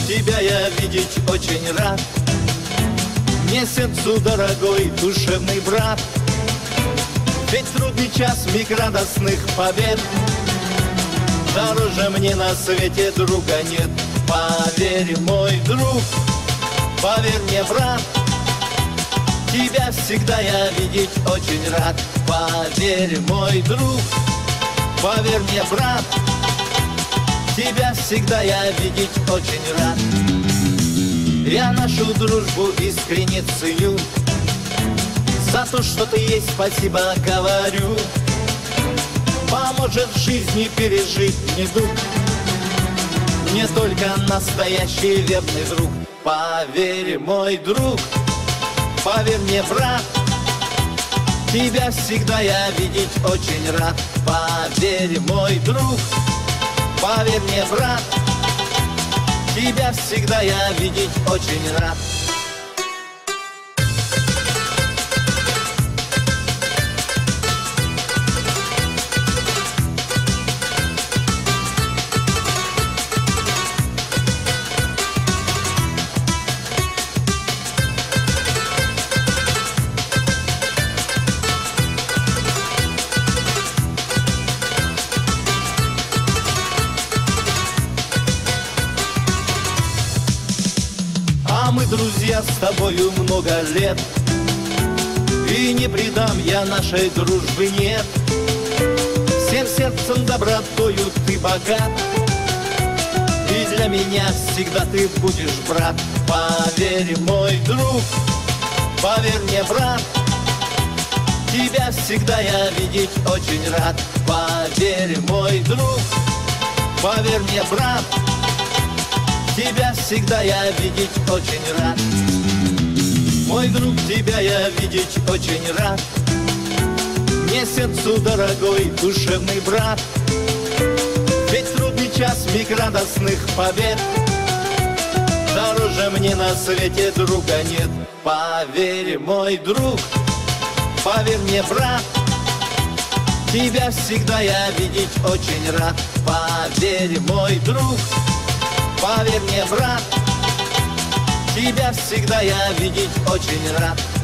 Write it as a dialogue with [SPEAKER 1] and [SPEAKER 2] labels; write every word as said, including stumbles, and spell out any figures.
[SPEAKER 1] тебя я видеть очень рад. Мне сердцу дорогой душевный брат, ведь трудный час миг радостных побед. Дороже мне на свете друга нет. Поверь, мой друг, поверь мне, брат, тебя всегда я видеть очень рад. Поверь, мой друг, поверь мне, брат, тебя всегда я видеть очень рад. Я нашу дружбу искренне ценю, за то, что ты есть, спасибо говорю. Поможет в жизни пережить недуг не только настоящий верный друг. Поверь, мой друг, поверь мне, брат, тебя всегда я видеть очень рад. Поверь, мой друг, поверь мне, брат, тебя всегда я видеть очень рад. А мы друзья с тобою много лет, и не предам я нашей дружбы, нет. Всем сердцем добротою ты богат, и для меня всегда ты будешь брат. Поверь, мой друг, поверь мне, брат, тебя всегда я видеть очень рад. Поверь, мой друг, поверь мне, брат, тебя всегда я видеть очень рад. Мой друг, тебя я видеть очень рад. Мне сердцу дорогой душевный брат, ведь трудный час миг радостных побед. Дороже мне на свете друга нет. Поверь, мой друг, поверь мне, брат, тебя всегда я видеть очень рад. Поверь, мой друг, поверь мне, брат, тебя всегда я видеть очень рад.